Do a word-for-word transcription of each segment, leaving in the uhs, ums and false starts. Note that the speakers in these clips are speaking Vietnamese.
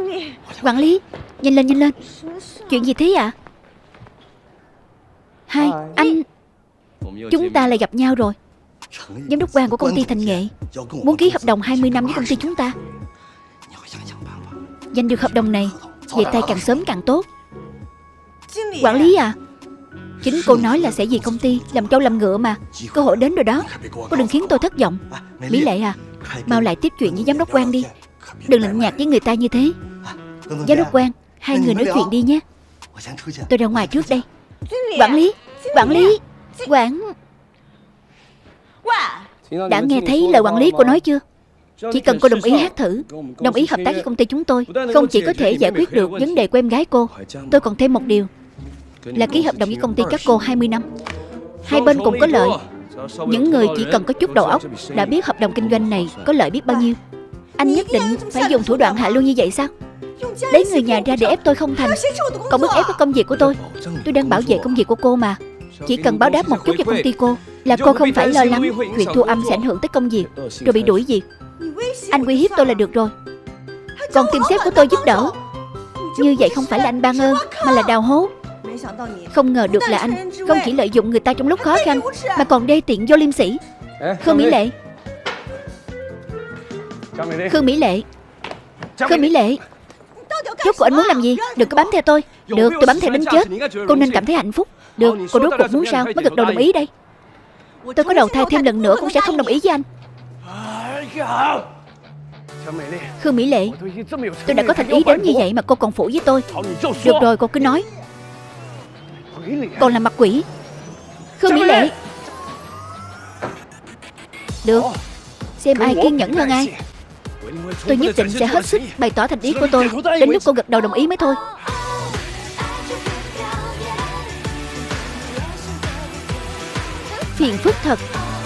Quản lý, nhanh lên nhanh lên. Chuyện gì thế ạ? Hai, anh. Chúng ta lại gặp nhau rồi. Giám đốc Quang của công ty Thành Nghệ muốn ký hợp đồng hai mươi năm với công ty chúng ta. Giành được hợp đồng này, về tay càng sớm càng tốt. Quản lý à, chính cô nói là sẽ vì công ty làm trâu làm ngựa mà. Cơ hội đến rồi đó, cô đừng khiến tôi thất vọng. Mỹ Lệ à, mau lại tiếp chuyện với giám đốc Quang đi. Đừng lạnh nhạt với người ta như thế. Giám đốc Quang, hai người nói chuyện đi nhé. Tôi ra ngoài trước đây. Quản lý, quản lý, quản. Đã nghe thấy lời quản lý cô nói chưa? Chỉ cần cô đồng ý hát thử, đồng ý hợp tác với công ty chúng tôi, không chỉ có thể giải quyết được vấn đề của em gái cô, tôi còn thêm một điều là ký hợp đồng với công ty các cô hai mươi năm. Hai bên cùng có lợi. Những người chỉ cần có chút đầu óc đã biết hợp đồng kinh doanh này có lợi biết bao nhiêu. Anh nhất định phải dùng thủ đoạn hạ lưu như vậy sao? Lấy người nhà ra để ép tôi không thành, còn bức ép cái công việc của tôi. Tôi đang bảo vệ công việc của cô mà. Chỉ cần báo đáp một chút cho công ty cô là cô không phải lo lắng chuyện thu âm sẽ ảnh hưởng tới công việc rồi bị đuổi việc. Anh uy hiếp tôi là được rồi, còn tìm sếp của tôi giúp đỡ. Như vậy không phải là anh ban ơn mà là đào hố. Không ngờ được là anh không chỉ lợi dụng người ta trong lúc khó khăn mà còn đê tiện vô liêm sỉ. Khương Mỹ Lệ, Khương Mỹ Lệ, Khương Mỹ Lệ, rốt cuộc anh muốn làm gì? Đừng có bám theo tôi. Được, tôi bám theo đến chết. Cô nên cảm thấy hạnh phúc. Được, cô rốt cuộc muốn sao mới gật đầu đồng ý đây? Tôi có đầu thai thêm lần nữa cũng sẽ không đồng ý với anh. Khương Mỹ Lệ, tôi đã có thành ý đến như vậy mà cô còn phủ với tôi. Được rồi, cô cứ nói. Còn làm mặt quỷ. Khương Mỹ Lệ. Được, xem ai kiên nhẫn hơn ai. Tôi nhất định sẽ hết sức bày tỏ thành ý của tôi đến lúc cô gật đầu đồng ý mới thôi. Phiền phức thật.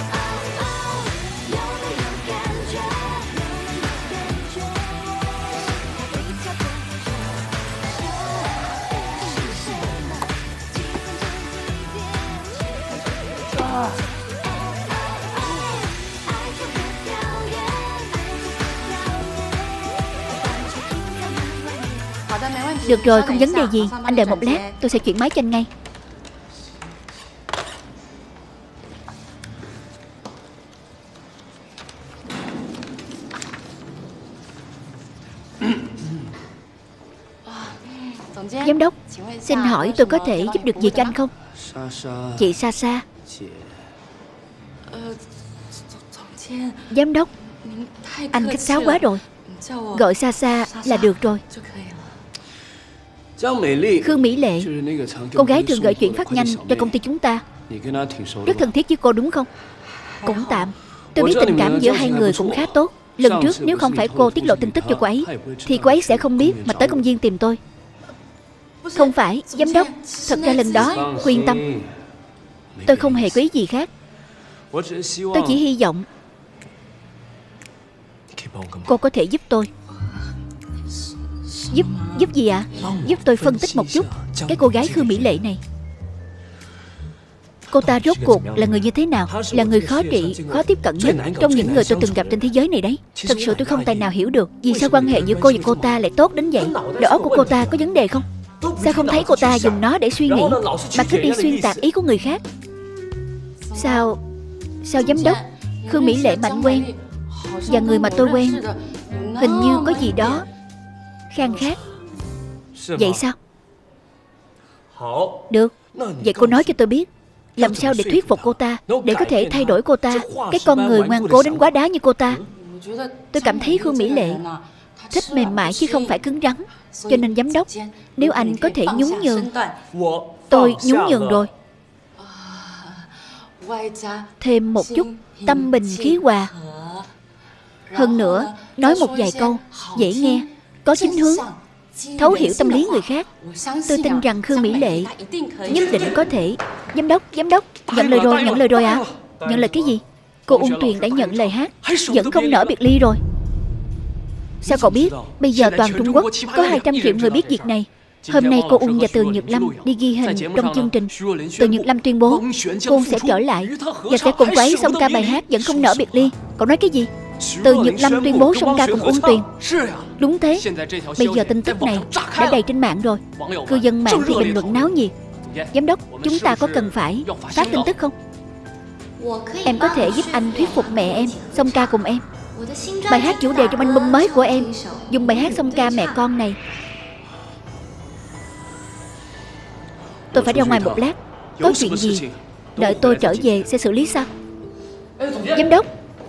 Được rồi, không vấn đề gì. Anh đợi một lát, tôi sẽ chuyển máy cho anh ngay. Giám đốc, xin hỏi tôi có thể giúp được gì cho anh không? Chị Sa Sa. Giám đốc, anh khách sáo quá rồi. Gọi Sa Sa là được rồi. Khương Mỹ Lệ, cô gái thường gửi chuyển phát nhanh cho công ty chúng ta. Rất thân thiết với cô đúng không? Cũng tạm. Tôi biết tình cảm giữa hai người cũng khá tốt. Lần trước nếu không phải cô tiết lộ tin tức cho cô ấy thì cô ấy sẽ không biết mà tới công viên tìm tôi. Không phải, giám đốc. Thật ra lần đó, yên tâm, tôi không hề có ý gì khác. Tôi chỉ hy vọng cô có thể giúp tôi. Giúp, giúp gì ạ? À? Giúp tôi phân tích một chút cái cô gái Khương Mỹ Lệ này. Cô ta rốt cuộc là người như thế nào? Là người khó trị, khó tiếp cận nhất trong những người tôi từng gặp trên thế giới này đấy. Thật sự tôi không tài nào hiểu được vì sao quan hệ giữa cô và cô ta lại tốt đến vậy. Đầu óc của cô ta có vấn đề không? Sao không thấy cô ta dùng nó để suy nghĩ mà cứ đi xuyên tạc ý của người khác? Sao Sao giám đốc Khương Mỹ Lệ mà anh quen và người mà tôi quen hình như có gì đó khang khác. Vậy sao? Được, vậy cô nói cho tôi biết làm sao để thuyết phục cô ta, để có thể thay đổi cô ta, cái con người ngoan cố đến quá đá như cô ta. Tôi cảm thấy Khương Mỹ Lệ thích mềm mại chứ không phải cứng rắn. Cho nên giám đốc, nếu anh có thể nhún nhường, tôi nhún nhường rồi. Thêm một chút tâm bình khí hòa. Hơn nữa, nói một vài câu dễ nghe, có chính hướng, thấu hiểu tâm lý người khác. Tôi tin rằng Khương Mỹ Lệ nhất định có thể. Giám đốc, giám đốc, nhận lời rồi, nhận lời rồi à? Nhận lời cái gì? Cô Ung Tuyền đã nhận lời hát, vẫn không nỡ biệt ly rồi. Sao cậu biết? Bây giờ toàn Trung Quốc có hai trăm triệu người biết việc này. Hôm nay cô Ung và Từ Nhược Lâm đi ghi hình trong chương trình. Từ Nhược Lâm tuyên bố cô Ung sẽ trở lại và sẽ cùng cô ấy song ca bài hát Vẫn Không Nỡ Biệt Ly. Cậu nói cái gì? Từ Nhược Lâm tuyên bố Song Ca cùng Uông Tuyền. Đúng thế. Bây giờ tin tức này đã đầy trên mạng rồi. Cư dân mạng thì bình luận náo nhiệt. Giám đốc, chúng ta có cần phải phát tin tức không? Em có thể giúp anh thuyết phục mẹ em Song Ca cùng em. Bài hát chủ đề trong album mới của em dùng bài hát Song Ca mẹ con này. Tôi phải ra ngoài một lát. Có chuyện gì đợi tôi trở về sẽ xử lý sao? Giám đốc.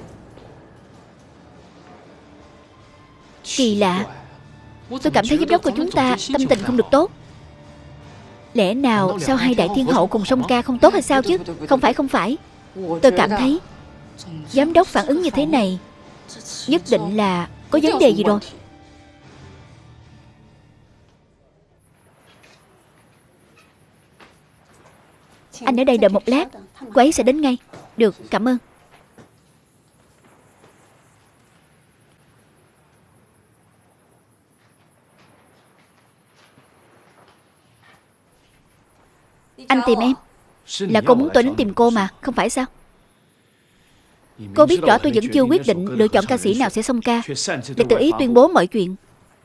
Kỳ lạ. Tôi cảm thấy giám đốc của chúng ta tâm tình không được tốt. Lẽ nào sao hai đại thiên hậu cùng Song Ca không tốt hay sao chứ? Không phải không phải. Tôi cảm thấy giám đốc phản ứng như thế này nhất định là có vấn đề gì rồi. Anh ở đây đợi một lát, cô ấy sẽ đến ngay. Được, cảm ơn. Anh tìm em. Là cô muốn tôi đến tìm cô mà, không phải sao? Cô biết rõ tôi vẫn chưa quyết định lựa chọn ca sĩ nào sẽ Song Ca, để tự ý tuyên bố mọi chuyện.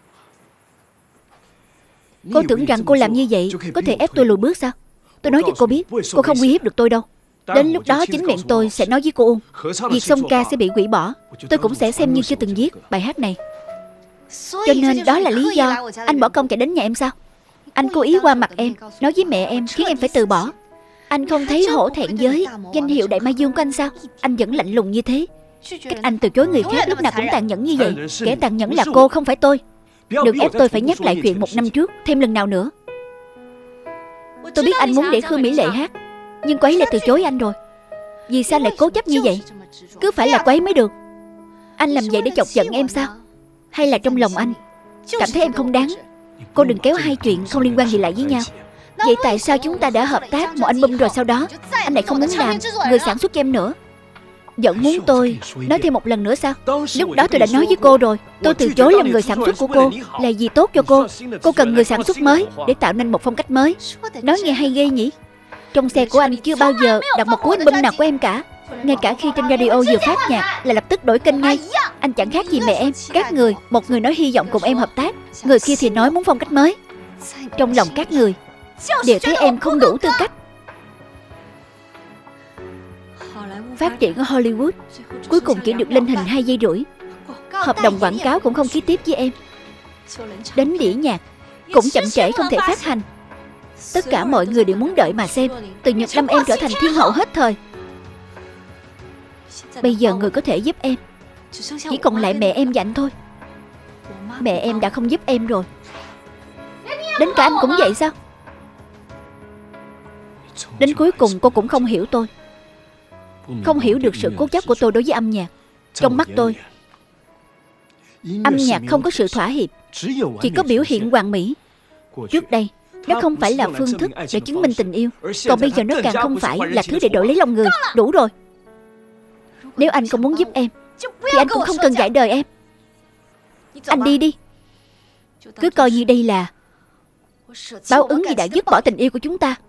Cô tưởng rằng cô làm như vậy có thể ép tôi lùi bước sao? Tôi nói cho cô biết, cô không uy hiếp được tôi đâu. Đến lúc đó chính miệng tôi sẽ nói với cô Uông, việc Song Ca sẽ bị hủy bỏ. Tôi cũng sẽ xem như chưa từng viết bài hát này. Cho nên đó là lý do anh bỏ công chạy đến nhà em sao? Anh cố ý qua mặt em, nói với mẹ em, khiến em phải từ bỏ. Anh không thấy hổ thẹn với danh hiệu Đại Ma Dương của anh sao? Anh vẫn lạnh lùng như thế. Cách anh từ chối người khác lúc nào cũng tàn nhẫn như vậy. Kẻ tàn nhẫn là cô, không phải tôi. Đừng ép tôi phải nhắc lại chuyện một năm trước thêm lần nào nữa. Tôi biết anh muốn để Khương Mỹ Lệ hát, nhưng cô ấy lại từ chối anh rồi. Vì sao lại cố chấp như vậy? Cứ phải là cô ấy mới được. Anh làm vậy để chọc giận em sao? Hay là trong lòng anh cảm thấy em không đáng? Cô đừng kéo hai chuyện không liên quan gì lại với nhau. Vậy tại sao chúng ta đã hợp tác một album rồi sau đó anh lại không muốn làm người sản xuất cho em nữa? Vẫn muốn tôi nói thêm một lần nữa sao? Lúc đó tôi đã nói với cô rồi, tôi từ chối làm người sản xuất của cô là vì tốt cho cô. Cô cần người sản xuất mới để tạo nên một phong cách mới. Nói nghe hay ghê nhỉ? Trong xe của anh chưa bao giờ đặt một cuốn album nào của em cả. Ngay cả khi trên radio vừa phát nhạc là lập tức đổi kênh ngay. Anh chẳng khác gì mẹ em. Các người, một người nói hy vọng cùng em hợp tác, người kia thì nói muốn phong cách mới. Trong lòng các người đều thấy em không đủ tư cách. Phát triển ở Hollywood cuối cùng chỉ được lên hình hai giây rưỡi. Hợp đồng quảng cáo cũng không ký tiếp với em. Đến đĩa nhạc cũng chậm trễ không thể phát hành. Tất cả mọi người đều muốn đợi mà xem Từ Nhược Lâm em trở thành thiên hậu hết thời. Bây giờ người có thể giúp em chỉ còn lại mẹ em và anh thôi. Mẹ em đã không giúp em rồi. Đến cả anh cũng vậy sao? Đến cuối cùng cô cũng không hiểu tôi, không hiểu được sự cố chấp của tôi đối với âm nhạc. Trong mắt tôi, âm nhạc không có sự thỏa hiệp, chỉ có biểu hiện hoàn mỹ. Trước đây nó không phải là phương thức để chứng minh tình yêu, còn bây giờ nó càng không phải là thứ để đổi lấy lòng người. Đủ rồi. Nếu anh không muốn giúp em thì anh cũng không cần dạy đời em. Anh đi đi. Cứ coi như đây là báo ứng vì đã dứt bỏ tình yêu của chúng ta.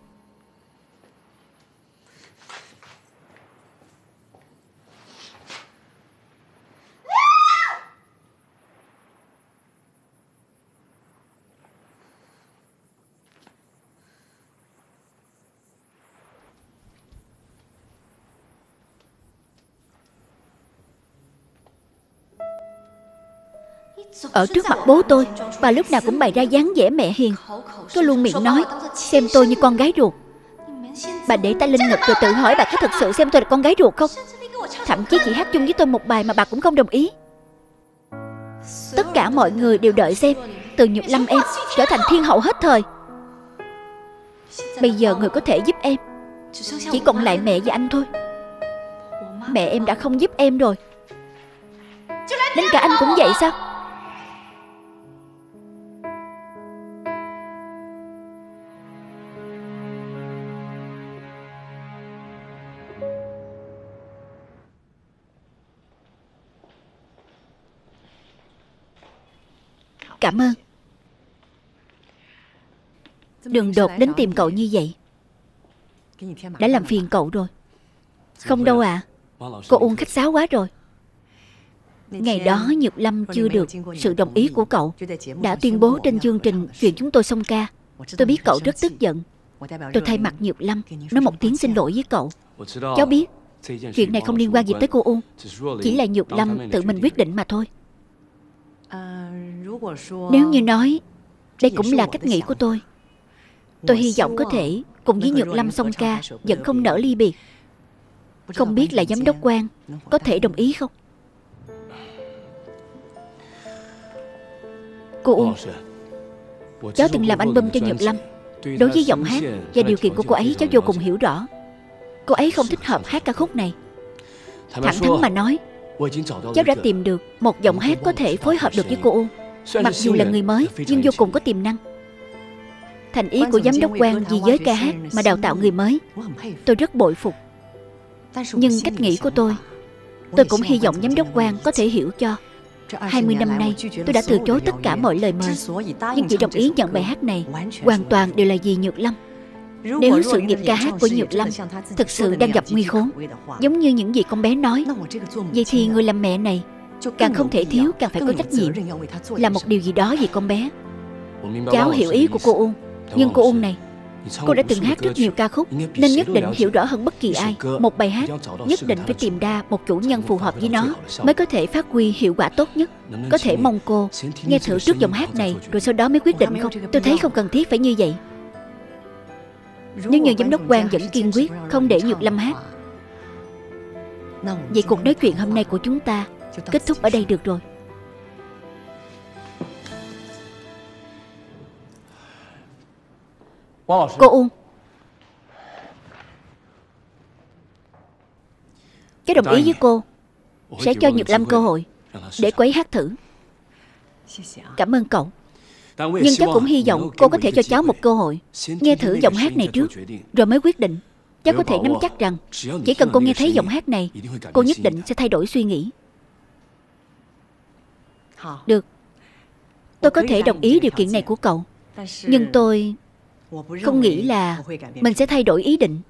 Ở trước mặt bố tôi, bà lúc nào cũng bày ra dáng vẻ mẹ hiền. Tôi luôn miệng nói xem tôi như con gái ruột. Bà để tay lên ngực rồi tự hỏi bà có thật sự xem tôi là con gái ruột không? Thậm chí chỉ hát chung với tôi một bài mà bà cũng không đồng ý. Tất cả mọi người đều đợi xem Từ Nhược Lâm em trở thành thiên hậu hết thời. Bây giờ người có thể giúp em chỉ còn lại mẹ và anh thôi. Mẹ em đã không giúp em rồi. Đến cả anh cũng vậy sao? Cảm ơn. Đường đột đến tìm cậu như vậy đã làm phiền cậu rồi. Không đâu ạ. à. Cô Uông khách sáo quá rồi. Ngày đó Nhược Lâm chưa được sự đồng ý của cậu, đã tuyên bố trên chương trình chuyện chúng tôi xông ca. Tôi biết cậu rất tức giận. Tôi thay mặt Nhược Lâm nói một tiếng xin lỗi với cậu. Cháu biết chuyện này không liên quan gì tới cô Uông, chỉ là Nhược Lâm tự mình quyết định mà thôi. Nếu như nói đây cũng là cách nghĩ của tôi, tôi hy vọng có thể cùng với Nhược Lâm xông ca, vẫn không nỡ ly biệt. Không biết là giám đốc Quan có thể đồng ý không? Cô Uông, cháu từng làm album cho Nhược Lâm. Đối với giọng hát và điều kiện của cô ấy, cháu vô cùng hiểu rõ. Cô ấy không thích hợp hát ca khúc này. Thẳng thắn mà nói, cháu đã tìm được một giọng hát có thể phối hợp được với cô Uông. Mặc dù là người mới nhưng vô cùng có tiềm năng. Thành ý của giám đốc Quan vì giới ca hát mà đào tạo người mới, tôi rất bội phục. Nhưng cách nghĩ của tôi, tôi cũng hy vọng giám đốc Quan có thể hiểu cho. Hai mươi năm nay tôi đã từ chối tất cả mọi lời mời, nhưng chỉ đồng ý nhận bài hát này hoàn toàn đều là vì Nhược Lâm. Nếu sự nghiệp ca hát của Nhược Lâm thực sự đang gặp nguy khốn, giống như những gì con bé nói, vậy thì người làm mẹ này càng không thể thiếu, càng phải có trách nhiệm làm một điều gì đó vì con bé. Cháu hiểu ý của cô Uông, nhưng cô Uông này, cô đã từng hát rất nhiều ca khúc, nên nhất định hiểu rõ hơn bất kỳ ai. Một bài hát nhất định phải tìm ra một chủ nhân phù hợp với nó, mới có thể phát huy hiệu quả tốt nhất. Có thể mong cô nghe thử trước giọng hát này, rồi sau đó mới quyết định không? Tôi thấy không cần thiết phải như vậy. Nếu như giám đốc Quan vẫn kiên quyết không để Nhược Lâm hát, vậy cuộc nói chuyện hôm nay của chúng ta kết thúc ở đây được rồi. Cô Uông, cháu đồng ý với cô sẽ cho Nhược Lâm cơ hội để cô ấy hát thử. Cảm ơn cậu. Nhưng cháu cũng hy vọng cô có thể cho cháu một cơ hội nghe thử giọng hát này trước, rồi mới quyết định. Cháu có thể nắm chắc rằng chỉ cần cô nghe thấy giọng hát này, cô nhất định sẽ thay đổi suy nghĩ. Được, tôi có thể đồng ý điều kiện này của cậu, nhưng tôi không nghĩ là mình sẽ thay đổi ý định.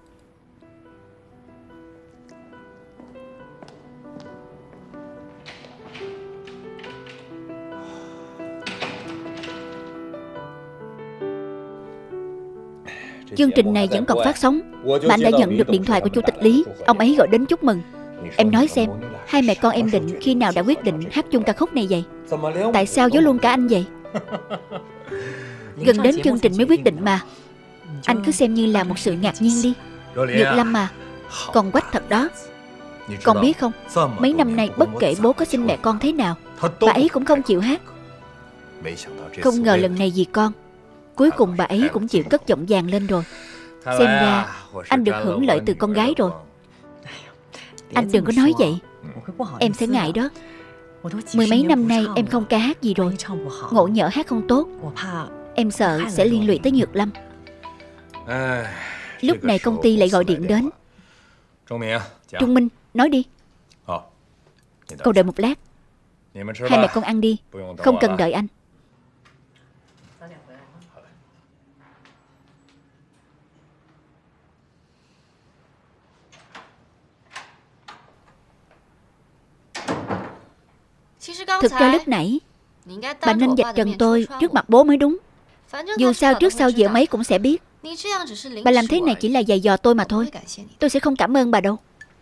Chương trình này vẫn còn phát sóng, mà anh đã nhận được điện thoại của Chủ tịch Lý. Ông ấy gọi đến chúc mừng. Em nói xem, hai mẹ con em định khi nào đã quyết định hát chung ca khúc này vậy? Tại sao giấu luôn cả anh vậy? Gần đến chương trình mới quyết định mà. Anh cứ xem như là một sự ngạc nhiên đi. Nhược Lâm mà, còn quách thật đó. Con biết không, mấy năm nay bất kể bố có xin mẹ con thế nào, bà ấy cũng không chịu hát. Không ngờ lần này vì con, cuối cùng bà ấy cũng chịu cất giọng vàng lên rồi. Xem ra anh được hưởng lợi từ con gái rồi. Anh đừng có nói vậy, em sẽ ngại đó. Mười mấy năm nay em không ca hát gì rồi, ngộ nhỡ hát không tốt, em sợ sẽ liên lụy tới Nhược Lâm. Lúc này công ty lại gọi điện đến. Trung Minh, nói đi. Cậu đợi một lát. Hai mẹ con ăn đi, không cần đợi anh. Thực ra lúc nãy bà nên vạch trần tôi trước mặt bố mới đúng. Dù sao trước sau gì ông ấy cũng sẽ biết. Bà làm thế này chỉ là giày dò tôi mà thôi. Tôi sẽ không cảm ơn bà đâu.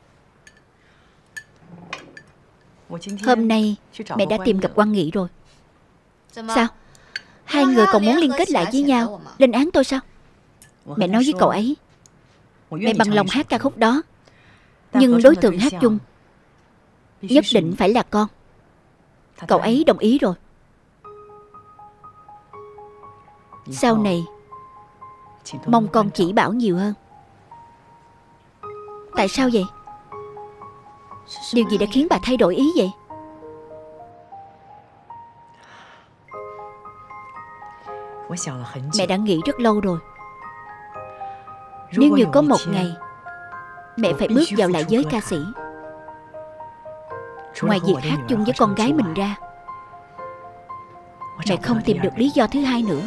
Hôm nay mẹ đã tìm gặp Quan Nghị rồi. Sao? Hai người còn muốn liên kết lại với nhau lên án tôi sao? Mẹ nói với cậu ấy mẹ bằng lòng hát ca khúc đó, nhưng đối tượng hát chung nhất định phải là con. Cậu ấy đồng ý rồi. Sau này mong con chỉ bảo nhiều hơn. Tại sao vậy? Điều gì đã khiến bà thay đổi ý vậy? Mẹ đã nghĩ rất lâu rồi. Nếu như có một ngày mẹ phải bước vào lại giới ca sĩ, ngoài việc hát chung với con gái mình ra, mẹ không tìm được lý do thứ hai nữa.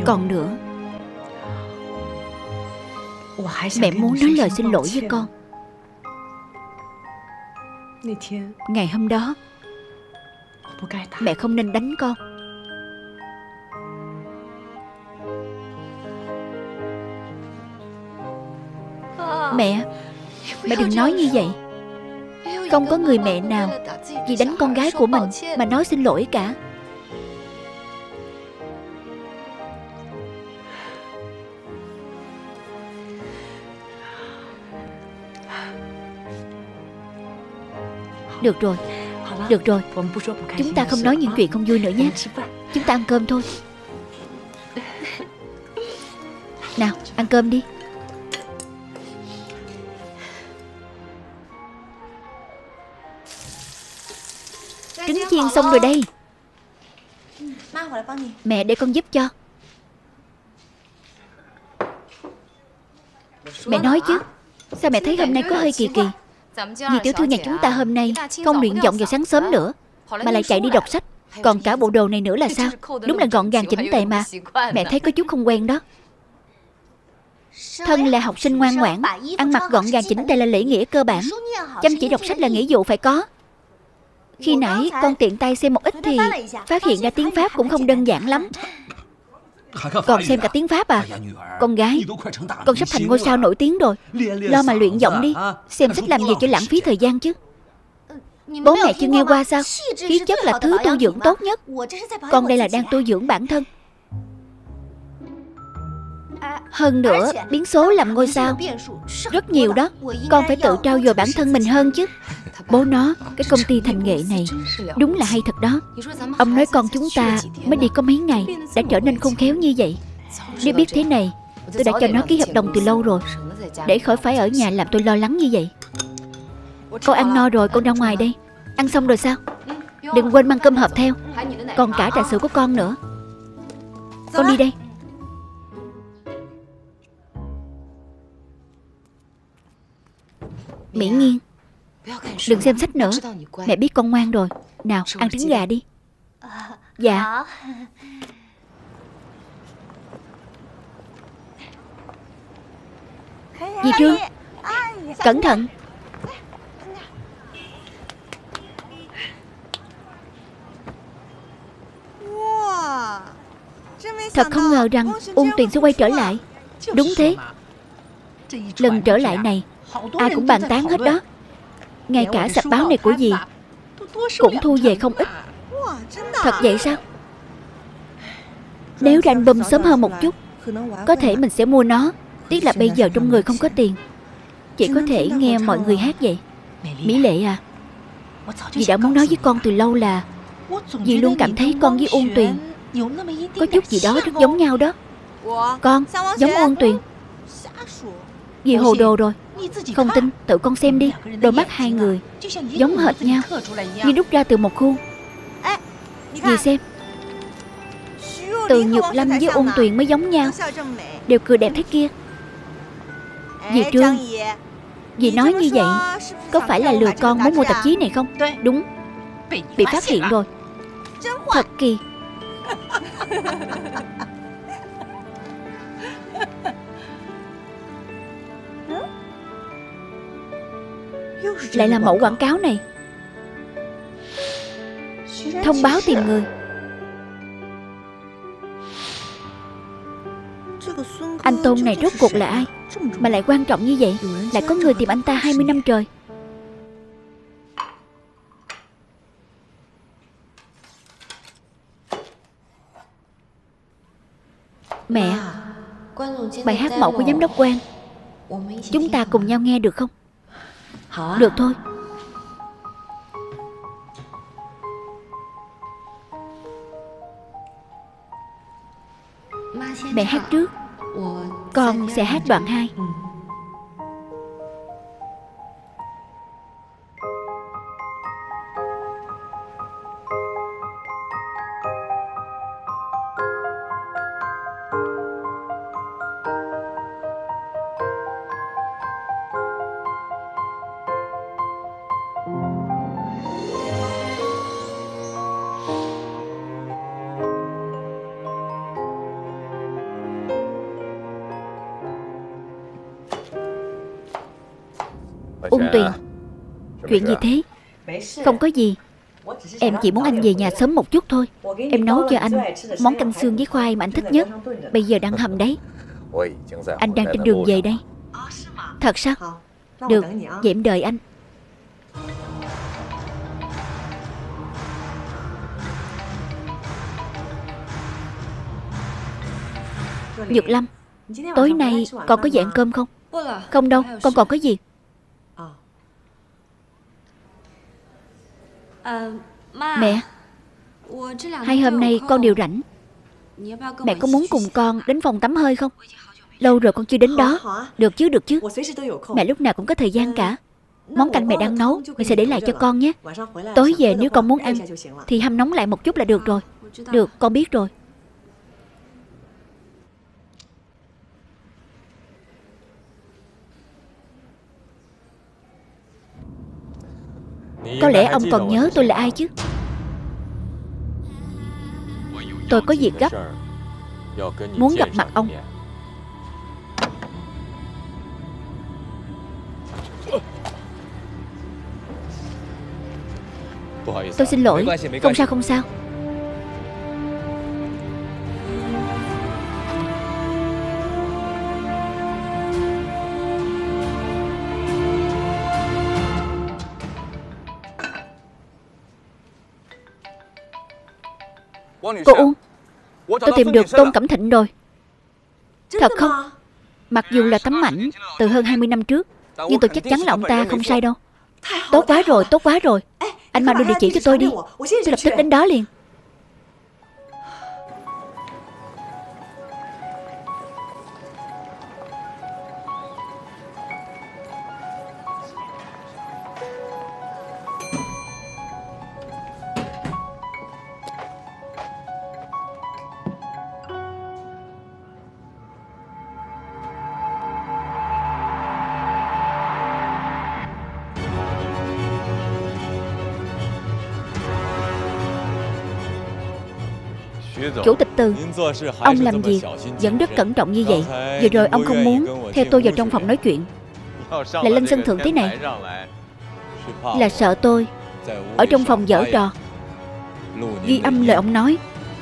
Còn nữa, mẹ muốn nói lời xin lỗi với con. Ngày hôm đó mẹ không nên đánh con. Mẹ, mẹ đừng nói như vậy. Không có người mẹ nào vì đánh con gái của mình mà nói xin lỗi cả. Được rồi, được rồi, chúng ta không nói những chuyện không vui nữa nhé. Chúng ta ăn cơm thôi. Nào, ăn cơm đi. Trứng chiên xong rồi đây. Mẹ để con giúp cho. Mẹ nói chứ, sao mẹ thấy hôm nay có hơi kỳ kỳ? Vì tiểu thư nhà chúng ta hôm nay không luyện giọng vào sáng sớm nữa, mà lại chạy đi đọc sách. Còn cả bộ đồ này nữa là sao? Đúng là gọn gàng chỉnh tề mà. Mẹ thấy có chút không quen đó. Thân là học sinh ngoan ngoãn, ăn mặc gọn gàng chỉnh tề là lễ nghĩa cơ bản. Chăm chỉ đọc sách là nghĩa vụ phải có. Khi nãy con tiện tay xem một ít thì phát hiện ra tiếng Pháp cũng không đơn giản lắm. Còn xem cả tiếng Pháp à? Con gái, con sắp thành ngôi sao nổi tiếng rồi. Lo mà luyện giọng đi. Xem sách làm gì cho lãng phí thời gian chứ. Bố mẹ chưa nghe qua sao? Khí chất là thứ tu dưỡng tốt nhất. Con đây là đang tu dưỡng bản thân. Hơn nữa, biến số làm ngôi sao rất nhiều đó. Con phải tự trau dồi bản thân mình hơn chứ. Bố nó, cái công ty thành nghệ này đúng là hay thật đó. Ông nói con chúng ta mới đi có mấy ngày đã trở nên khôn khéo như vậy. Nếu biết thế này, tôi đã cho nó ký hợp đồng từ lâu rồi, để khỏi phải ở nhà làm tôi lo lắng như vậy. Con ăn no rồi, con ra ngoài đây. Ăn xong rồi sao? Đừng quên mang cơm hộp theo. Còn cả trà sữa của con nữa. Con đi đây. Mỹ Nghiên, đừng xem sách nữa. Mẹ biết con ngoan rồi. Nào, ăn trứng gà đi. Dạ. Dì Trương, cẩn thận. Thật không ngờ rằng Ôn Tuyền sẽ quay trở lại. Đúng thế. Lần trở lại này ai cũng bàn tán hết đó. Ngay cả sạch báo này của dì cũng thu về không ít. Thật vậy sao? Nếu ra album sớm hơn một chút, có thể mình sẽ mua nó. Tiếc là bây giờ trong người không có tiền, chỉ có thể nghe mọi người hát vậy. Mỹ Lệ à, dì đã muốn nói với con từ lâu là dì luôn cảm thấy con với Ôn Tuyền có chút gì đó rất giống nhau đó. Con giống Ôn Tuyền. Dì hồ đồ rồi. Không tin tự con xem đi. Đôi mắt hai người giống hệt nhau, như đúc ra từ một khuôn. Dì xem, từ Nhược Lâm với Ôn Tuyền mới giống nhau, đều cười đẹp thế kia. Dì Trương, dì nói như vậy có phải là lừa con muốn mua tạp chí này không? Đúng, bị phát hiện rồi. Thật kỳ. Lại là mẫu quảng cáo này. Thông báo tìm người. Anh Tôn này rốt cuộc là ai mà lại quan trọng như vậy? Lại có người tìm anh ta hai mươi năm trời. Mẹ, bài hát mẫu của giám đốc Quan, chúng ta cùng nhau nghe được không? Được thôi. Mẹ hát trước, con sẽ hát đoạn hai. Ung Tuyền, chuyện gì thế? Không có gì. Em chỉ muốn anh về nhà sớm một chút thôi. Em nấu cho anh món canh xương với khoai mà anh thích nhất. Bây giờ đang hầm đấy. Anh đang trên đường về đây. Thật sao? Được, vậy em đợi anh. Nhược Lâm, tối nay con có về ăn cơm không? Không đâu, con còn có gì? Mẹ, hai hôm nay con đều rảnh. Mẹ có muốn cùng con đến phòng tắm hơi không? Lâu rồi con chưa đến đó. Được chứ, được chứ. Mẹ lúc nào cũng có thời gian cả. Món canh mẹ đang nấu mẹ sẽ để lại cho con nhé. Tối về nếu con muốn ăn thì hâm nóng lại một chút là được rồi. Được, con biết rồi. Có lẽ ông còn nhớ tôi là ai chứ? Tôi có việc gấp, muốn gặp mặt ông. Tôi xin lỗi. Không sao, không sao. Cô Uông, tôi tìm được Tôn Cẩm Thịnh rồi. Thật không? Mặc dù là tấm ảnh từ hơn hai mươi năm trước, nhưng tôi chắc chắn là ông ta không sai đâu. Tốt quá rồi, tốt quá rồi. Anh mau đưa địa chỉ cho tôi đi. Tôi lập tức đến đó liền. Chủ tịch Từ, ông làm gì vẫn rất cẩn trọng như vậy. Vừa rồi ông không muốn theo tôi vào trong phòng nói chuyện, lại lên sân thượng thế này, là sợ tôi ở trong phòng giở trò, ghi âm lời ông nói.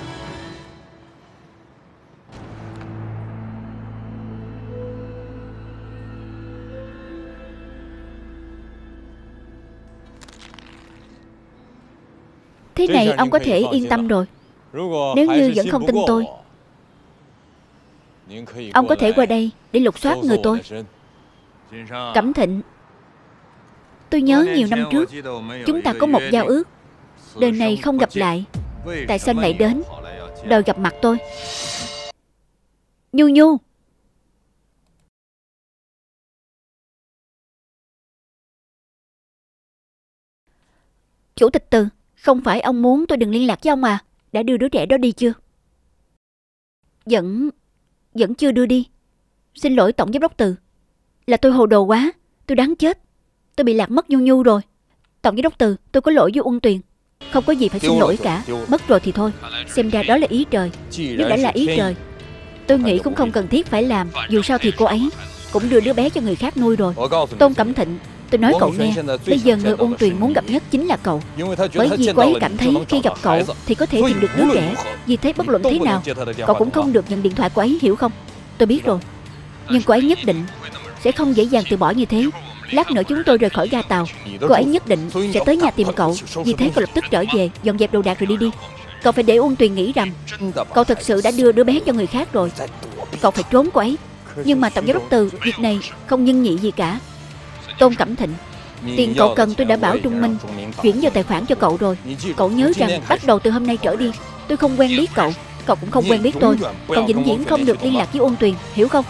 Thế này ông có thể yên tâm rồi. Nếu như vẫn không tin tôi, ông có thể qua đây để lục soát người tôi. Cẩm Thịnh, tôi nhớ nhiều năm trước chúng ta có một giao ước, đời này không gặp lại. Tại sao anh lại đến đòi gặp mặt tôi? Nhu Nhu, Chủ tịch Từ, không phải ông muốn tôi đừng liên lạc với ông à? Đã đưa đứa trẻ đó đi chưa? Vẫn Vẫn chưa đưa đi. Xin lỗi tổng giám đốc Từ, là tôi hồ đồ quá. Tôi đáng chết. Tôi bị lạc mất Nhu Nhu rồi. Tổng giám đốc Từ, tôi có lỗi với Uông Tuyền. Không có gì phải xin lỗi cả. Mất rồi thì thôi. Xem ra đó là ý trời. Nếu đã là ý trời, tôi nghĩ cũng không cần thiết phải làm. Dù sao thì cô ấy cũng đưa đứa bé cho người khác nuôi rồi. Tôn Cẩm Thịnh, tôi nói cậu nghe, bây giờ người Uông Tuyền muốn gặp nhất chính là cậu. Bởi vì cô ấy cảm thấy khi gặp cậu thì có thể tìm được đứa trẻ. Vì thế bất luận thế nào, cậu cũng không được nhận điện thoại cô ấy, hiểu không? Tôi biết rồi. Nhưng cô ấy nhất định sẽ không dễ dàng từ bỏ như thế. Lát nữa chúng tôi rời khỏi ga tàu, cô ấy nhất định sẽ tới nhà tìm cậu. Vì thế cậu lập tức trở về, dọn dẹp đồ đạc rồi đi đi. Cậu phải để Uông Tuyền nghĩ rằng cậu thật sự đã đưa đứa bé cho người khác rồi. Cậu phải trốn cô ấy. Nhưng mà tổng giám đốc Từ, việc này không nhân nhị gì cả. Tôn Cẩm Thịnh, tiền cậu cần tôi đã bảo Trung Minh chuyển vào tài khoản cho cậu rồi. Cậu nhớ rằng bắt đầu từ hôm nay trở đi, tôi không quen biết cậu, cậu cũng không quen biết tôi. Cậu vĩnh viễn không được liên lạc với Uông Tuyền, hiểu không?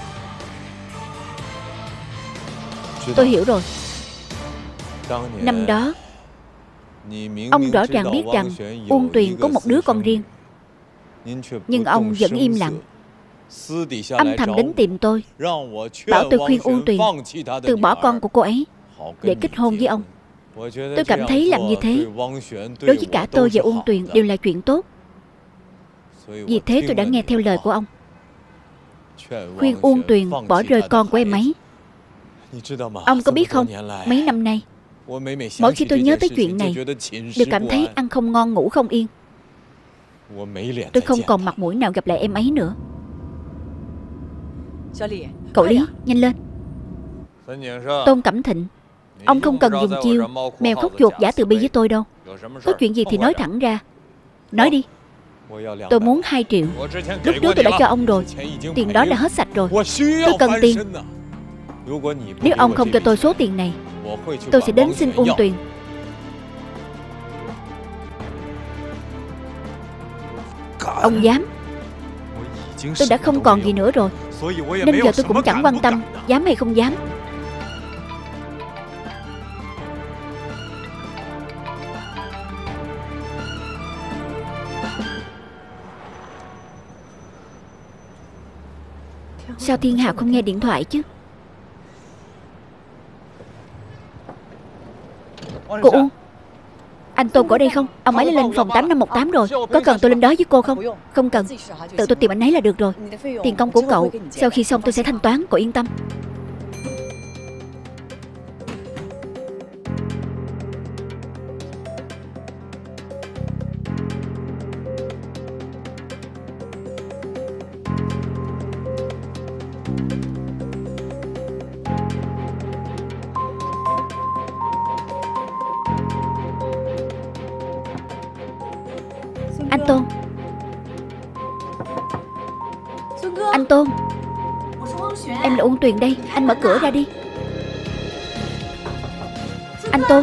Tôi hiểu rồi. Năm đó ông rõ ràng biết rằng Uông Tuyền có một đứa con riêng, nhưng ông vẫn im lặng, âm thầm đến tìm tôi, bảo tôi khuyên Uông Tuyền từ bỏ con của cô ấy để kết hôn với ông. Tôi cảm thấy làm như thế đối với cả tôi và Uông Tuyền đều là chuyện tốt. Vì thế tôi đã nghe theo lời của ông, khuyên Uông Tuyền bỏ rơi con của em ấy. Ông có biết không, mấy năm nay mỗi khi tôi nhớ tới chuyện này đều cảm thấy ăn không ngon ngủ không yên. Tôi không còn mặt mũi nào gặp lại em ấy nữa. Cậu Lý, nhanh lên. Tôn Cẩm Thịnh, ông không cần dùng chiêu mèo khóc chuột giả từ bi với tôi đâu. Có chuyện gì thì nói thẳng ra. Nói đi. Tôi muốn hai triệu. Lúc trước tôi đã cho ông rồi. Tiền đó đã hết sạch rồi. Tôi cần tiền. Nếu ông không cho tôi số tiền này, tôi sẽ đến xin Uông Tuyền. Ông dám? Tôi đã không còn gì nữa rồi, nên giờ tôi cũng chẳng quan tâm dám hay không dám. Sao Thiên Hào không nghe điện thoại chứ? Cô Uông, anh Tôn có đây không? Ông ấy lên phòng tám năm một tám rồi. Có cần tôi lên đó với cô không? Không cần, tự tôi tìm anh ấy là được rồi. Tiền công của cậu sau khi xong tôi sẽ thanh toán, cậu yên tâm. Anh Tôn. Anh Tôn, em là Uông Tuyền đây. Anh mở cửa ra đi. Anh Tôn,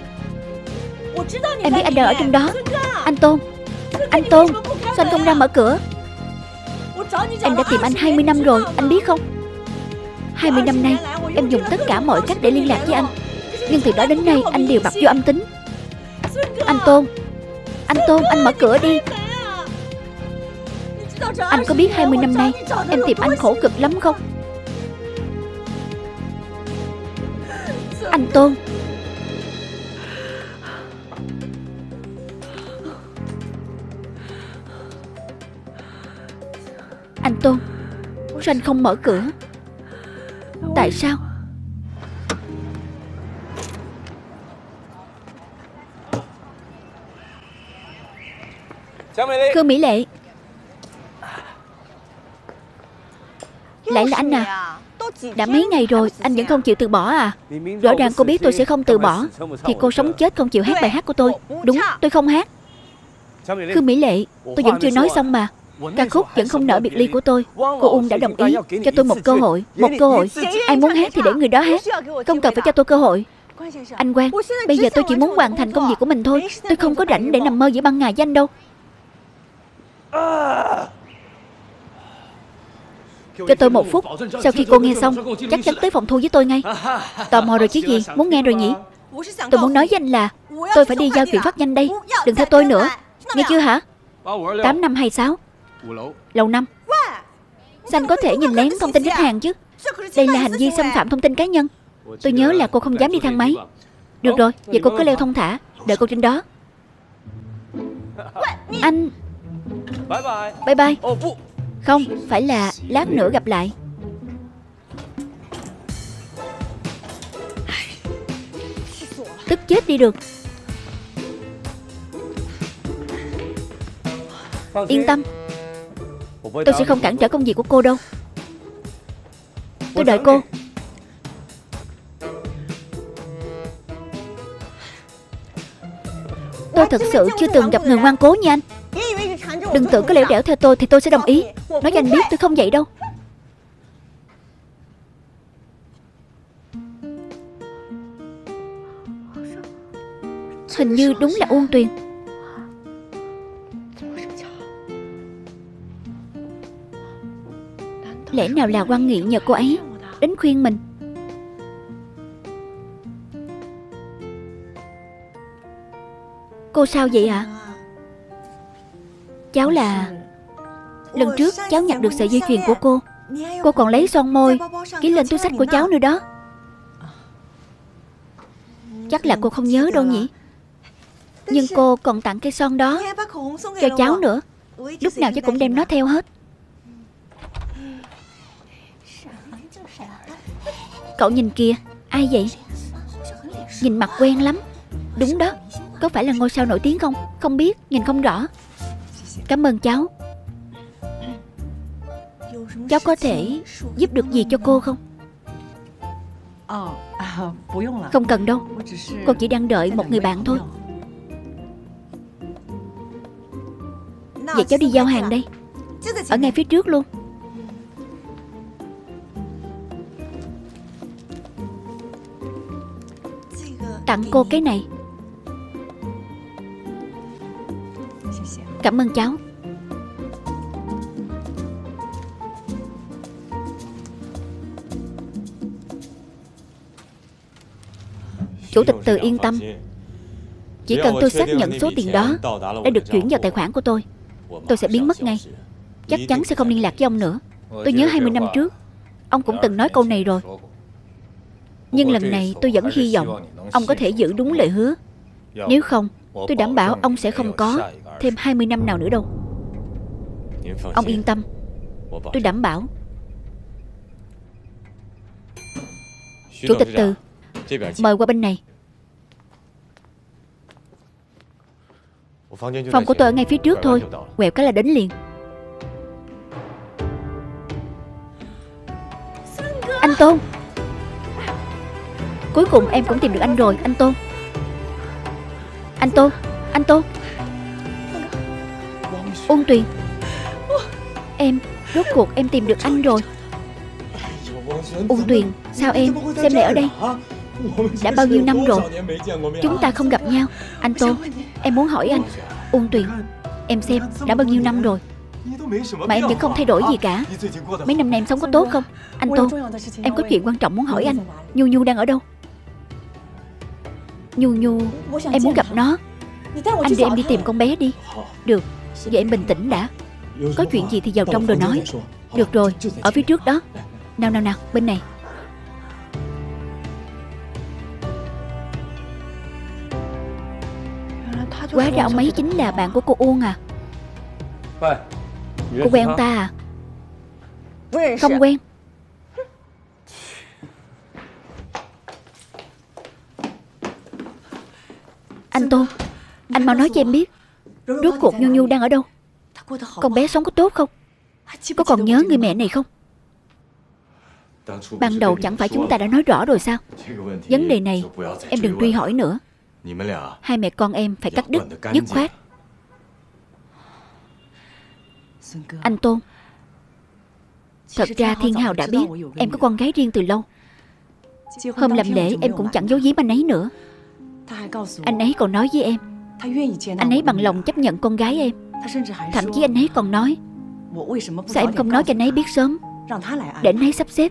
em biết anh đang ở trong đó. Anh Tôn, anh Tôn, sao anh không ra mở cửa? Em đã tìm anh hai mươi năm rồi, anh biết không? Hai mươi năm nay em dùng tất cả mọi cách để liên lạc với anh, nhưng từ đó đến nay anh đều bật vô âm tính. Anh Tôn, anh Tôn, anh mở cửa đi. Anh có biết hai mươi năm nay em tìm anh khổ cực lắm không? Anh Tôn. Anh Tôn, sao anh không mở cửa? Tại sao? Khương Mỹ Lệ. Lại là anh à? Đã mấy ngày rồi anh vẫn không chịu từ bỏ à? Rõ ràng cô biết tôi sẽ không từ bỏ, thì cô sống chết không chịu hát bài hát của tôi. Đúng, tôi không hát. Khương Mỹ Lệ, tôi vẫn chưa nói xong mà. Ca khúc Vẫn Không Nỡ Biệt Ly của tôi, cô Uông đã đồng ý cho tôi một cơ hội. Một cơ hội. Ai muốn hát thì để người đó hát, không cần phải cho tôi cơ hội. Anh Quang, bây giờ tôi chỉ muốn hoàn thành công việc của mình thôi. Tôi không có rảnh để nằm mơ giữa ban ngày với anh đâu. Cho tôi một phút. Sau khi cô nghe xong chắc chắn tới phòng thu với tôi ngay. Tò mò rồi chứ gì, muốn nghe rồi nhỉ? Tôi muốn nói với anh là tôi phải đi giao chuyện phát nhanh đây. Đừng theo tôi nữa, nghe chưa hả? Tám năm hai sáu Lầu năm. Sao anh có thể nhìn lén thông tin khách hàng chứ? Đây là hành vi xâm phạm thông tin cá nhân. Tôi nhớ là cô không dám đi thang máy. Được rồi, vậy cô cứ leo thông thả. Đợi cô trên đó. Anh. Bye bye. Không, phải là lát nữa gặp lại. Tức chết đi được. Yên tâm, tôi sẽ không cản trở công việc của cô đâu. Tôi đợi cô. Tôi thật sự chưa từng gặp người ngoan cố như anh. Đừng tưởng có lẻo đẻo theo tôi thì tôi sẽ đồng ý. Nói cho anh biết tôi không vậy đâu. Hình như đúng là Uông Tuyền. Lẽ nào là Quan Nghị nhờ cô ấy đến khuyên mình? Cô sao vậy ạ? À? Cháu là... Lần trước cháu nhặt được sợi dây chuyền của cô. Cô còn lấy son môi ký lên túi xách của cháu nữa đó. Chắc là cô không nhớ đâu nhỉ? Nhưng cô còn tặng cây son đó cho cháu nữa. Lúc nào cháu cũng đem nó theo hết. Cậu nhìn kìa. Ai vậy? Nhìn mặt quen lắm. Đúng đó. Có phải là ngôi sao nổi tiếng không? Không biết, nhìn không rõ. Cảm ơn cháu. Cháu có thể giúp được gì cho cô không? Không cần đâu. Cô chỉ đang đợi một người bạn thôi. Vậy cháu đi giao hàng đây. Ở ngay phía trước luôn. Tặng cô cái này. Cảm ơn cháu. Chủ tịch Từ yên tâm. Chỉ cần tôi xác nhận số tiền đó đã được chuyển vào tài khoản của tôi, tôi sẽ biến mất ngay. Chắc chắn sẽ không liên lạc với ông nữa. Tôi nhớ hai mươi năm trước ông cũng từng nói câu này rồi. Nhưng lần này tôi vẫn hy vọng ông có thể giữ đúng lời hứa. Nếu không, tôi đảm bảo ông sẽ không có thêm hai mươi năm nào nữa đâu. Ông yên tâm. Tôi đảm bảo. Chủ tịch Từ, mời qua bên này. Phòng của tôi ở ngay phía trước thôi. Quẹo cái là đến liền. Anh Tôn. Cuối cùng em cũng tìm được anh rồi, anh Tôn. Anh Tôn. Anh Tôn. Uông Tuyền. Em, rốt cuộc em tìm được anh rồi. Uông Tuyền, sao em, xem lại ở đây. Đã bao nhiêu năm rồi chúng ta không gặp nhau. Anh Tôn, em muốn hỏi anh. Uông Tuyền, em xem, đã bao nhiêu năm rồi mà em vẫn không thay đổi gì cả. Mấy năm nay em sống có tốt không? Anh Tôn, em có chuyện quan trọng muốn hỏi anh. Nhu Nhu đang ở đâu? Nhu Nhu, em muốn gặp nó. Anh đưa em đi tìm con bé đi. Được, vậy em bình tĩnh đã. Có chuyện gì thì vào trong rồi nói. Được rồi, ở phía trước đó. Nào nào nào, bên này. Hóa ra ông ấy chính là bạn của cô Uông à? Cô quen ông ta à? Không quen. Anh Tôn, anh mau nói cho em biết, rốt cuộc Nhu Nhu đang ở đâu? Con bé sống có tốt không? Có còn nhớ người mẹ này không? Ban đầu chẳng phải chúng ta đã nói rõ rồi sao? Vấn đề này em đừng truy hỏi nữa. Hai mẹ con em phải cắt đứt, dứt khoát. Anh Tôn, thật ra Thiên Hào đã biết em có con gái riêng từ lâu. Hôm làm lễ em cũng chẳng giấu giếm anh ấy nữa. Anh ấy còn nói với em, anh ấy bằng lòng chấp nhận con gái em. Thậm chí anh ấy còn nói, sao em không nói cho anh ấy biết sớm, để anh ấy sắp xếp.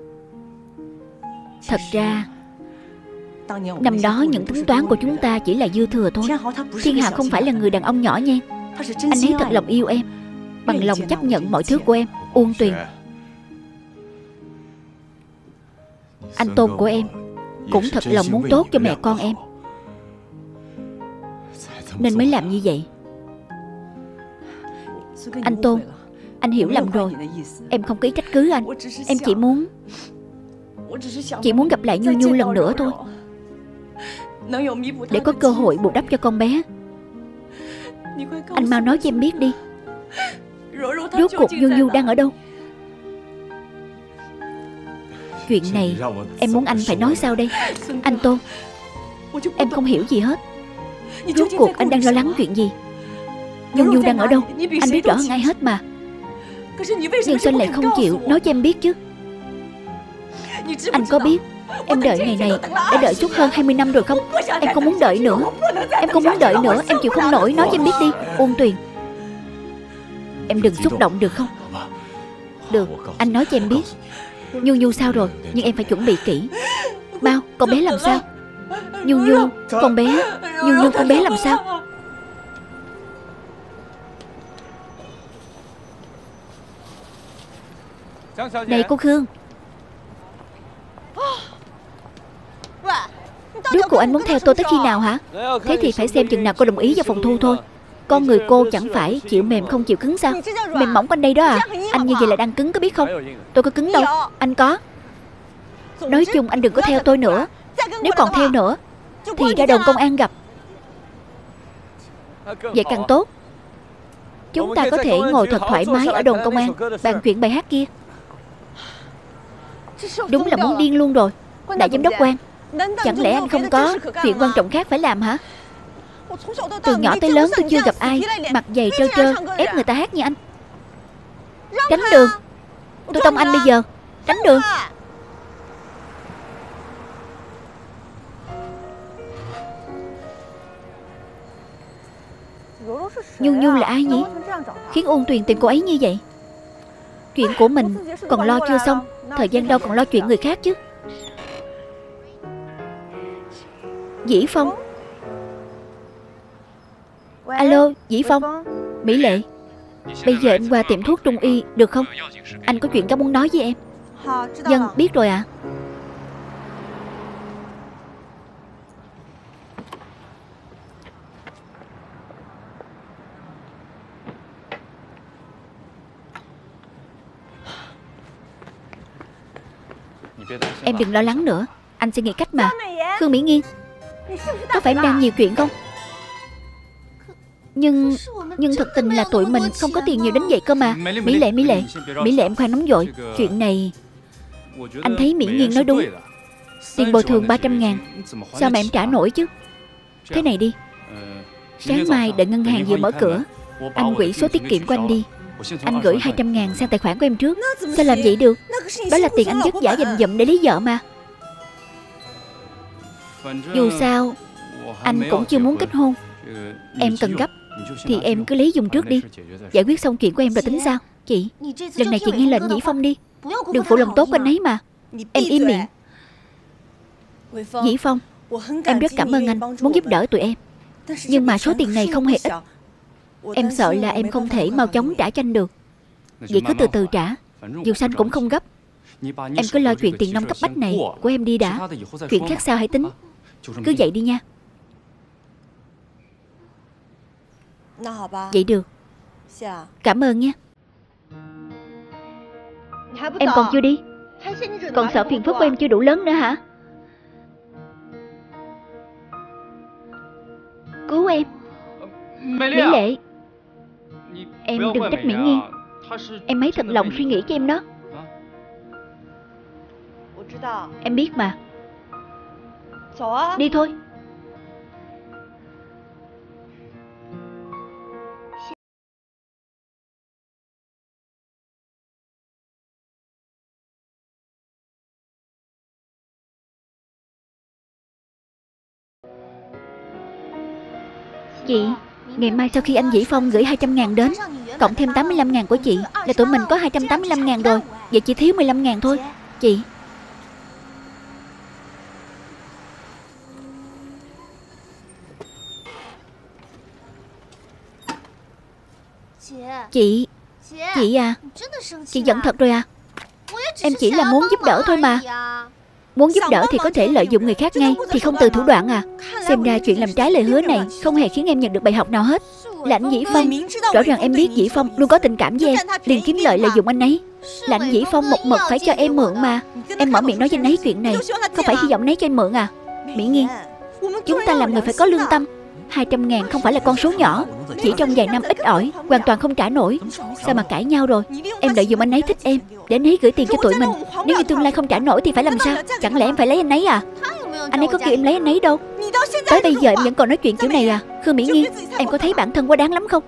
Thật ra năm đó những tính toán của chúng ta chỉ là dư thừa thôi. Thiên Hào không phải là người đàn ông nhỏ nhen. Anh ấy thật lòng yêu em, bằng lòng chấp nhận mọi thứ của em. Uông Tuyền, anh Tôn của em cũng thật lòng muốn tốt cho mẹ con em, nên mới làm như vậy. Anh Tôn, anh hiểu lầm rồi. Em không có ý trách cứ anh. Em chỉ muốn Chỉ muốn gặp lại Nhu Nhu lần nữa thôi, để có cơ hội bù đắp cho con bé. Anh mau nói cho em biết đi, rốt cuộc Nhu Nhu đang ở đâu? Chuyện này em muốn anh phải nói sao đây? Anh Tôn, em không hiểu gì hết. Rốt cuộc anh đang lo lắng chuyện gì? Nhu Nhu đang ở đâu? Anh biết rõ hơn ai hết mà. Nhưng sao lại không chịu nói cho em biết chứ? Anh có biết em đợi ngày này đã đợi suốt hơn hai mươi năm rồi không? Em không muốn đợi nữa. Em không muốn đợi nữa. Em chịu không nổi. Nói cho em biết đi. Uông Tuyền, em đừng xúc động được không? Được, anh nói cho em biết. Nhu Nhu sao rồi? Nhưng em phải chuẩn bị kỹ. Bao, con bé làm sao? Nhu Nhu, con bé. Nhu Nhu, con bé làm sao? Này cô Khương, rốt cuộc anh muốn theo tôi tới khi nào hả? Thế thì phải xem chừng nào cô đồng ý vào phòng thu thôi. Con người cô chẳng phải chịu mềm không chịu cứng sao? Mềm mỏng quanh đây đó à? Anh như vậy là đang cứng có biết không? Tôi có cứng đâu. Anh có. Nói chung anh đừng có theo tôi nữa. Nếu còn theo nữa thì ra đồn công an gặp. Vậy càng tốt. Chúng ta có thể ngồi thật thoải mái ở đồn công an bàn chuyện bài hát kia. Đúng là muốn điên luôn rồi. Đại giám đốc Quan, chẳng lẽ anh không có chuyện quan trọng khác phải làm hả? Từ nhỏ tới lớn tôi chưa gặp ai mặt dày trơ trơ ép người ta hát như anh. Tránh đường. Tôi tông anh bây giờ. Tránh đường. Nhung Nhung là ai nhỉ? Khiến Uông Tuyền tìm cô ấy như vậy? Chuyện của mình còn lo chưa xong, thời gian đâu còn lo chuyện người khác chứ. Dĩ Phong. Alo, Dĩ Phong. Mỹ Lệ, bây giờ em qua tiệm thuốc Trung Y được không? Anh có chuyện có muốn nói với em. Dân biết rồi ạ. Em đừng lo lắng nữa, anh sẽ nghĩ cách mà. Khương Mỹ Nghiên, có phải em đang nhiều chuyện không? Nhưng Nhưng thật tình là tụi mình không có tiền nhiều đến vậy cơ mà. Mỹ Lệ, Mỹ Lệ, Mỹ Lệ em khoan nóng vội. Chuyện này anh thấy Mỹ Nghiên nói đúng. Tiền bồi thường ba trăm ngàn, sao mà em trả nổi chứ? Thế này đi, sáng mai đợi ngân hàng vừa mở cửa, anh quỹ số tiết kiệm của anh đi. Anh gửi hai trăm ngàn sang tài khoản của em trước. Sao làm vậy được? Đó là tiền anh vất vả dành dụm để lấy vợ mà. Dù sao anh cũng chưa muốn kết hôn. Em cần gấp thì em cứ lấy dùng trước đi. Giải quyết xong chuyện của em rồi tính sao. Chị, lần này chị nghe lệnh Dĩ Phong đi. Đừng phụ lòng tốt của anh ấy mà. Em im miệng. Dĩ Phong, em rất cảm ơn anh muốn giúp đỡ tụi em, nhưng mà số tiền này không hề ít. Em sợ là em không thể mau chóng trả cho anh được. Vậy cứ từ từ trả, dù sao anh cũng không gấp. Em cứ lo chuyện tiền nong cấp bách này của em đi đã. Chuyện khác sao hãy tính. Cứ vậy đi nha. Vậy được. Cảm ơn nha. Em còn chưa đi? Còn sợ phiền phức của em chưa đủ lớn nữa hả? Cứu em. Mỹ Lệ, em đừng trách Mỹ Nghiên. Em ấy thật lòng suy nghĩ cho em đó. Em biết mà. Đi thôi. Chị, ngày mai sau khi anh Dĩ Phong gửi hai trăm ngàn đến, cộng thêm tám mươi lăm ngàn của chị, là tụi mình có hai trăm tám mươi lăm ngàn rồi. Vậy chỉ thiếu mười lăm ngàn thôi. Chị, Chị, chị à, chị giận thật rồi à? Em chỉ là muốn giúp đỡ thôi mà. Muốn giúp đỡ thì có thể lợi dụng người khác ngay, thì không từ thủ đoạn à? Xem ra chuyện làm trái lời hứa này không hề khiến em nhận được bài học nào hết. Là anh Dĩ Phong. Rõ ràng em biết Dĩ Phong luôn có tình cảm với em, liền kiếm lợi lợi dụng anh ấy. Là anh Dĩ Phong một mực phải cho em mượn mà. Em mở miệng nói với anh ấy chuyện này, không phải hy vọng anh ấy cho em mượn à? Mỹ Nghiên, chúng ta làm người phải có lương tâm. Hai trăm ngàn không phải là con số nhỏ. Chỉ trong vài năm ít ỏi, hoàn toàn không trả nổi. Sao mà cãi nhau rồi? Em lợi dụng anh ấy thích em để anh ấy gửi tiền cho tụi mình. Nếu như tương lai không trả nổi thì phải làm sao? Chẳng lẽ em phải lấy anh ấy à? Anh ấy có kêu em lấy anh ấy đâu. Tới bây giờ em vẫn còn nói chuyện kiểu này à? Khương Mỹ Nghiên, em có thấy bản thân quá đáng lắm không?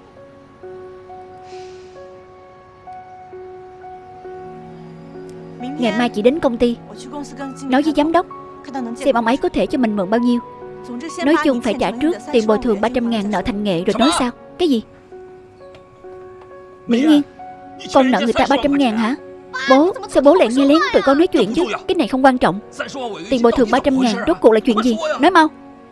Ngày mai chị đến công ty nói với giám đốc, xem ông ấy có thể cho mình mượn bao nhiêu. Nói chung phải trả trước tiền bồi thường ba trăm ngàn nợ Thành Nghệ rồi nói sao? Cái gì? Mỹ Nghiên, con nợ người ta ba trăm ngàn hả? Bố, sao bố lại nghe lén tụi con nói chuyện chứ? Cái này không quan trọng. Tiền bồi thường ba trăm ngàn rốt cuộc là chuyện gì? Nói mau.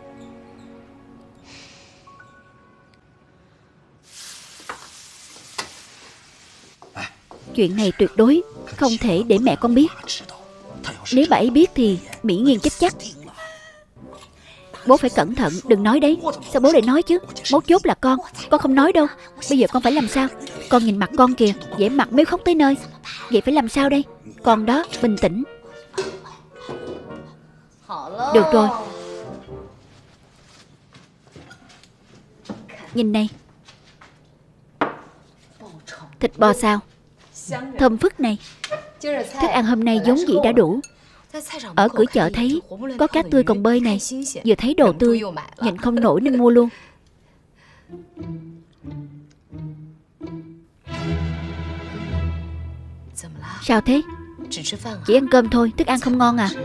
Chuyện này tuyệt đối không thể để mẹ con biết. Nếu bà ấy biết thì Mỹ Nghiên chết chắc. Bố phải cẩn thận, đừng nói đấy. Sao bố lại nói chứ? Mấu chốt là con. Con không nói đâu. Bây giờ con phải làm sao? Con nhìn mặt con kìa, vẻ mặt mếu khóc tới nơi. Vậy phải làm sao đây? Con đó, bình tĩnh. Được rồi. Nhìn này, thịt bò xào thơm phức này. Thức ăn hôm nay vốn dĩ đã đủ. Ở cửa chợ thấy có cá tươi còn bơi này, vừa thấy đồ tươi nhịn không nổi nên mua luôn. Sao thế? Chỉ ăn cơm thôi, thức ăn không ngon à?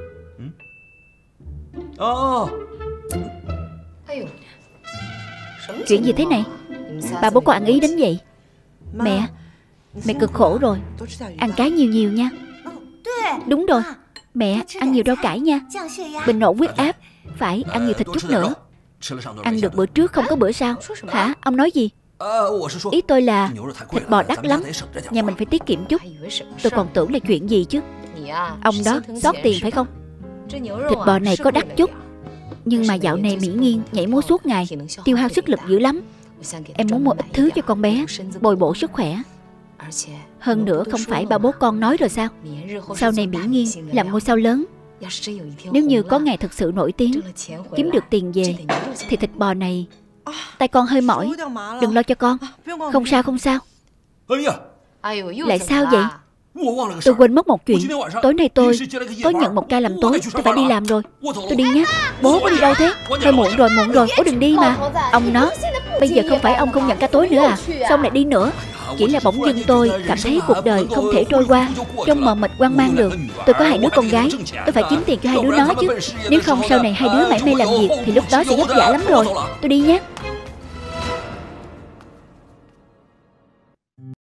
Chuyện gì thế này? Bà bố có ăn ý đến vậy? Mẹ, mẹ cực khổ rồi. Ăn cá nhiều nhiều nha. Đúng rồi, mẹ ăn nhiều rau cải nha. Bình ổn huyết áp. Phải ăn nhiều thịt chút nữa. Ăn được bữa trước không có bữa sau. Hả? Ông nói gì? Ý tôi là thịt bò đắt lắm, nhà mình phải tiết kiệm chút. Tôi còn tưởng là chuyện gì chứ. Ông đó xót tiền phải không? Thịt bò này có đắt chút, nhưng mà dạo này Mỹ Nghiên nhảy múa suốt ngày, tiêu hao sức lực dữ lắm. Em muốn mua ít thứ cho con bé, bồi bổ sức khỏe. Hơn nữa không phải ba bố con nói rồi sao? Sau này Mỹ Nghiên làm ngôi sao lớn. Nếu như có ngày thực sự nổi tiếng, kiếm được tiền về, thì thịt bò này tay con hơi mỏi. Đừng lo cho con. Không sao không sao. Lại sao vậy? Tôi quên mất một chuyện. Tối nay tôi có nhận một ca làm tối. Tôi phải đi làm rồi. Tôi đi nhé. Bố có đi đâu thế? Hơi muộn rồi, muộn rồi. Bố đừng đi mà. Ông nó, bây giờ không phải ông không nhận ca tối nữa à? Sao ông lại đi nữa? Chỉ là bỗng dưng tôi cảm thấy cuộc đời không thể trôi qua trong mờ mịt hoang mang được. Tôi có hai đứa con gái, tôi phải kiếm tiền cho hai đứa nó chứ. Nếu không sau này hai đứa mải mê làm việc thì lúc đó sẽ vất vả lắm rồi. Tôi đi nhé.